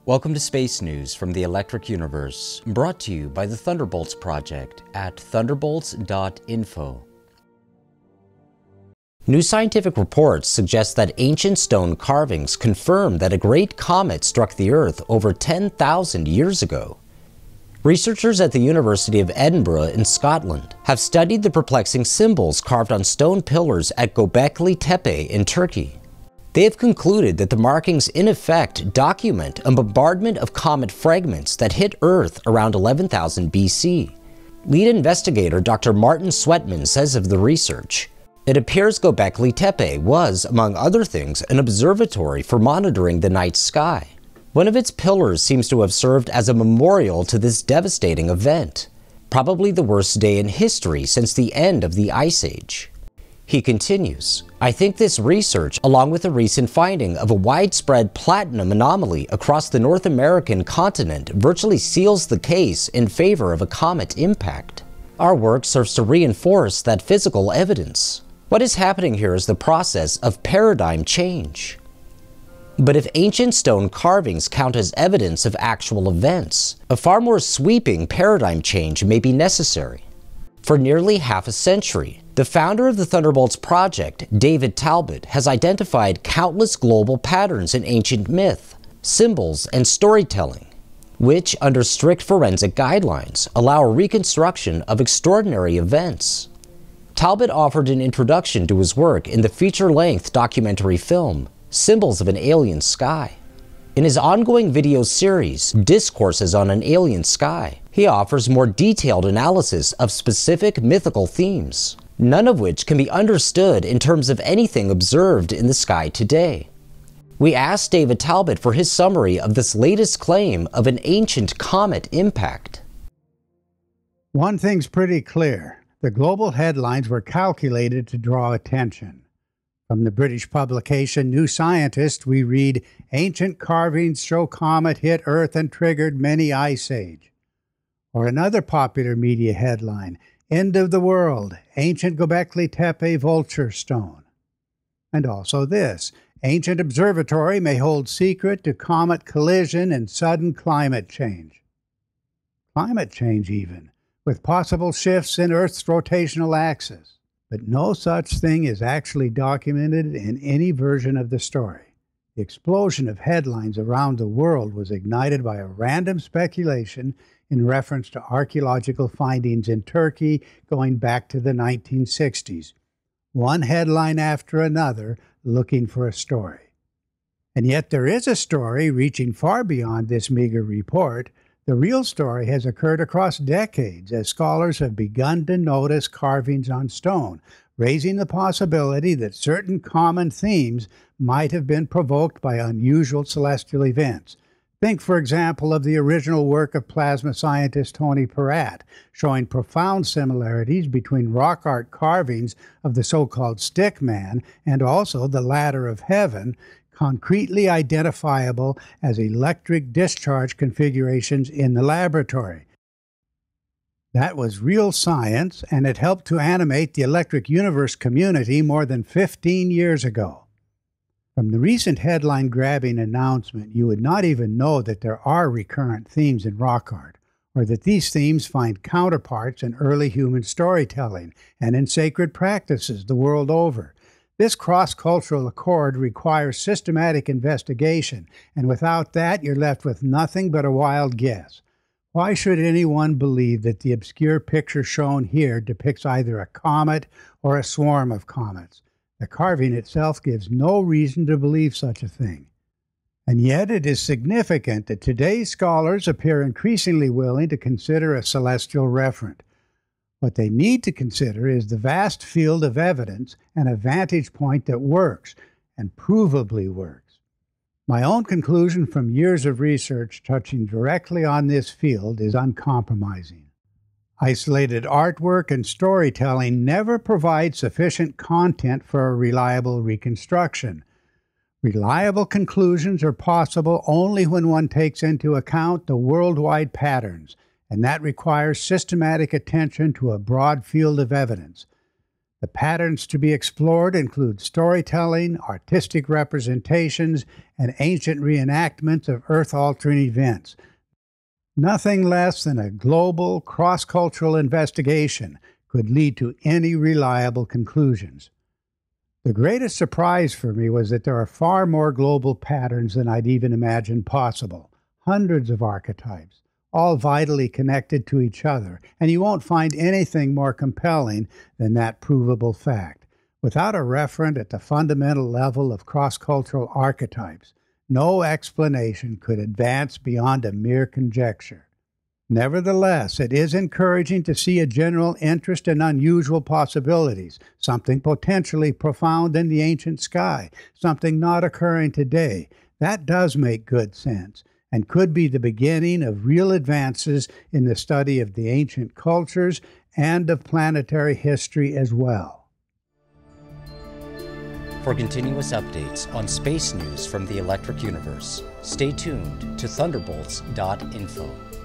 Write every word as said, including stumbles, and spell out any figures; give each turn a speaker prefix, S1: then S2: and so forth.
S1: Welcome to Space News from the Electric Universe, brought to you by the Thunderbolts Project at thunderbolts dot info. New scientific reports suggest that ancient stone carvings confirm that a great comet struck the Earth over ten thousand years ago. Researchers at the University of Edinburgh in Scotland have studied the perplexing symbols carved on stone pillars at Gobekli Tepe in Turkey. They have concluded that the markings in effect document a bombardment of comet fragments that hit Earth around eleven thousand B C. Lead investigator Doctor Martin Sweatman says of the research, "It appears Gobekli Tepe was, among other things, an observatory for monitoring the night sky. One of its pillars seems to have served as a memorial to this devastating event, probably the worst day in history since the end of the Ice Age." He continues, "I think this research, along with the recent finding of a widespread platinum anomaly across the North American continent, virtually seals the case in favor of a comet impact. Our work serves to reinforce that physical evidence. What is happening here is the process of paradigm change." But if ancient stone carvings count as evidence of actual events, a far more sweeping paradigm change may be necessary. For nearly half a century, the founder of the Thunderbolts Project, David Talbott, has identified countless global patterns in ancient myth, symbols, and storytelling, which, under strict forensic guidelines, allow a reconstruction of extraordinary events. Talbott offered an introduction to his work in the feature-length documentary film, Symbols of an Alien Sky. In his ongoing video series, Discourses on an Alien Sky, he offers more detailed analysis of specific mythical themes, none of which can be understood in terms of anything observed in the sky today. We asked David Talbott for his summary of this latest claim of an ancient comet impact.
S2: One thing's pretty clear. The global headlines were calculated to draw attention. From the British publication New Scientist, we read, "Ancient carvings show comet hit Earth and triggered many ice age." Or another popular media headline, "End of the world, ancient Gobekli Tepe vulture stone." And also this, "Ancient observatory may hold secret to comet collision and sudden climate change." Climate change even, with possible shifts in Earth's rotational axis. But no such thing is actually documented in any version of the story. The explosion of headlines around the world was ignited by a random speculation in reference to archaeological findings in Turkey going back to the nineteen sixties. One headline after another looking for a story. And yet there is a story reaching far beyond this meager report. The real story has occurred across decades as scholars have begun to notice carvings on stone, raising the possibility that certain common themes might have been provoked by unusual celestial events. Think, for example, of the original work of plasma scientist Tony Peratt, showing profound similarities between rock art carvings of the so-called stick man and also the ladder of heaven, concretely identifiable as electric discharge configurations in the laboratory. That was real science, and it helped to animate the electric universe community more than fifteen years ago. From the recent headline-grabbing announcement, you would not even know that there are recurrent themes in rock art, or that these themes find counterparts in early human storytelling and in sacred practices the world over. This cross-cultural accord requires systematic investigation, and without that, you're left with nothing but a wild guess. Why should anyone believe that the obscure picture shown here depicts either a comet or a swarm of comets? The carving itself gives no reason to believe such a thing. And yet it is significant that today's scholars appear increasingly willing to consider a celestial referent. What they need to consider is the vast field of evidence and a vantage point that works, and provably works. My own conclusion from years of research touching directly on this field is uncompromising. Isolated artwork and storytelling never provide sufficient content for a reliable reconstruction. Reliable conclusions are possible only when one takes into account the worldwide patterns, and that requires systematic attention to a broad field of evidence. The patterns to be explored include storytelling, artistic representations, and ancient reenactments of earth-altering events. Nothing less than a global, cross-cultural investigation could lead to any reliable conclusions. The greatest surprise for me was that there are far more global patterns than I'd even imagined possible. Hundreds of archetypes, all vitally connected to each other, and you won't find anything more compelling than that provable fact. Without a referent at the fundamental level of cross-cultural archetypes, no explanation could advance beyond a mere conjecture. Nevertheless, it is encouraging to see a general interest in unusual possibilities, something potentially profound in the ancient sky, something not occurring today. That does make good sense, and could be the beginning of real advances in the study of the ancient cultures and of planetary history as well.
S1: For continuous updates on space news from the electric universe, stay tuned to thunderbolts dot info.